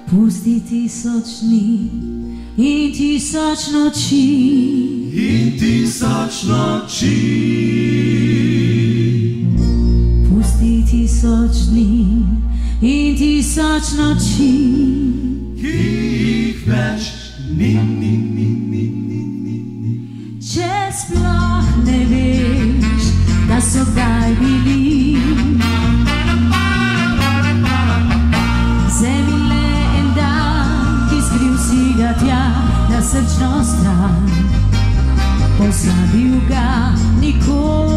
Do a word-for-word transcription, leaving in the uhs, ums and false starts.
Pusti tisoč dni in tisoč noči, in tisoč noči. Pusti tisoč dni in tisoč noči, ki jih več ni, ni, ni, ni, ni, ni, ni. Če sploh ne veš, da so kdaj bili Vzemi le en dan, ki skril si ga tja na srčno stran, pozabil ga nikoli.